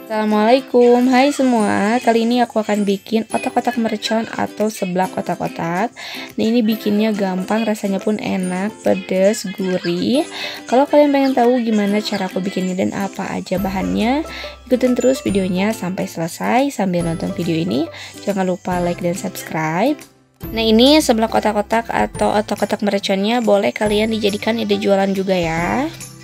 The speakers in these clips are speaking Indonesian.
Assalamualaikum, hai semua. Kali ini aku akan bikin otak-otak mercon atau seblak otak-otak. Nah, ini bikinnya gampang, rasanya pun enak, pedas, gurih. Kalau kalian pengen tahu gimana cara aku bikinnya dan apa aja bahannya, ikutin terus videonya sampai selesai. Sambil nonton video ini, jangan lupa like dan subscribe. Nah, ini seblak otak-otak atau otak-otak merconnya boleh kalian dijadikan ide jualan juga ya.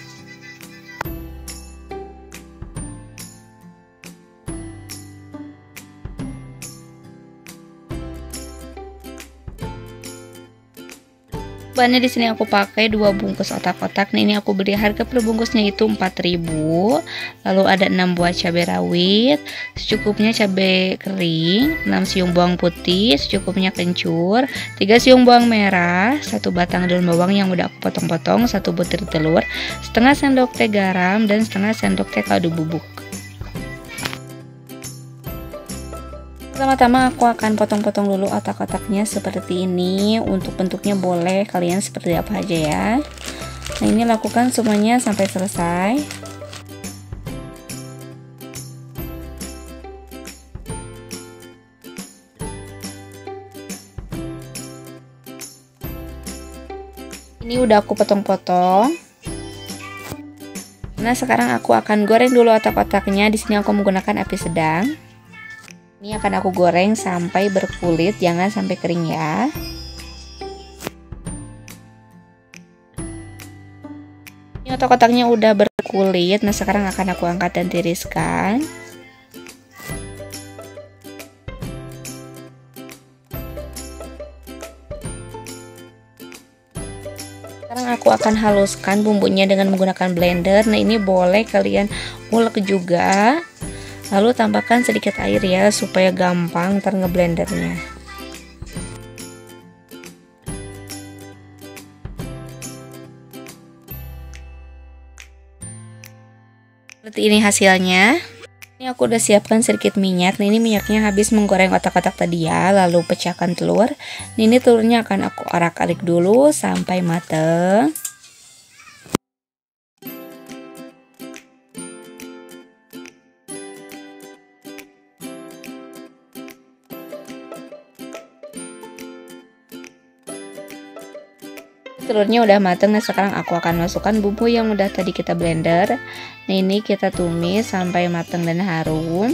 Bahannya di sini aku pakai 2 bungkus otak-otak. Nah, ini aku beli harga per bungkusnya itu 4.000. Lalu ada 6 buah cabai rawit, secukupnya cabai kering, 6 siung bawang putih, secukupnya kencur, 3 siung bawang merah, 1 batang daun bawang yang udah aku potong-potong, 1 butir telur, setengah sendok teh garam dan setengah sendok teh kaldu bubuk. Pertama-tama aku akan potong-potong dulu otak-otaknya seperti ini. Untuk bentuknya boleh kalian seperti apa aja ya. Nah, ini lakukan semuanya sampai selesai. Ini udah aku potong-potong. Nah, sekarang aku akan goreng dulu otak-otaknya. Di sini aku menggunakan api sedang. Ini akan aku goreng sampai berkulit, jangan sampai kering ya. Ini otak-otaknya udah berkulit. Nah, sekarang akan aku angkat dan tiriskan. Sekarang aku akan haluskan bumbunya dengan menggunakan blender. Nah, ini boleh kalian ulek juga. Lalu tambahkan sedikit air ya, supaya gampang ntar ngeblendernya. Seperti ini hasilnya. Ini aku udah siapkan sedikit minyak. Nah, ini minyaknya habis menggoreng otak-otak tadi ya. Lalu pecahkan telur. Nah, ini telurnya akan aku arak-arik dulu sampai mateng. Telurnya udah mateng. Nah, sekarang aku akan masukkan bumbu yang udah tadi kita blender. Nah, ini kita tumis sampai mateng dan harum.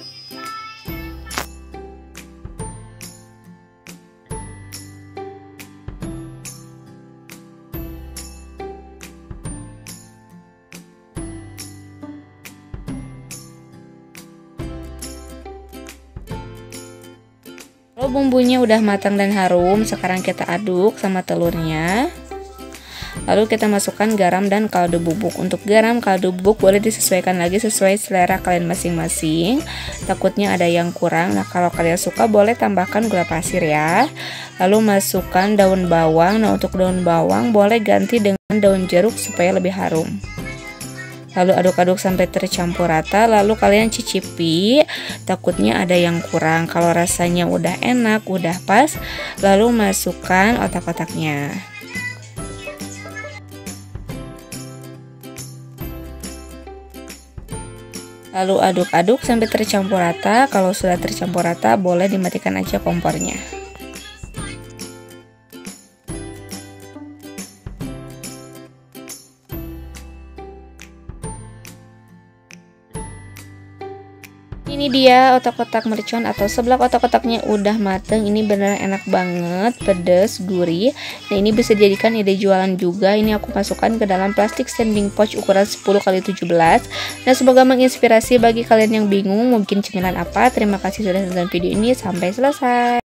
Kalau bumbunya udah matang dan harum, sekarang kita aduk sama telurnya. Lalu kita masukkan garam dan kaldu bubuk. Untuk garam, kaldu bubuk boleh disesuaikan lagi sesuai selera kalian masing-masing. Takutnya ada yang kurang. Nah, kalau kalian suka boleh tambahkan gula pasir ya. Lalu masukkan daun bawang. Nah, untuk daun bawang boleh ganti dengan daun jeruk supaya lebih harum. Lalu aduk-aduk sampai tercampur rata. Lalu kalian cicipi, takutnya ada yang kurang. Kalau rasanya udah enak, udah pas, lalu masukkan otak-otaknya. Lalu aduk-aduk sampai tercampur rata. Kalau sudah tercampur rata, boleh dimatikan aja kompornya. Ini dia otak-otak mercon atau seblak otak-otaknya udah mateng. Ini beneran enak banget, pedas, gurih. Nah, ini bisa dijadikan ide jualan juga. Ini aku masukkan ke dalam plastik standing pouch ukuran 10x17. Nah, semoga menginspirasi bagi kalian yang bingung mau bikin cemilan apa. Terima kasih sudah nonton video ini sampai selesai.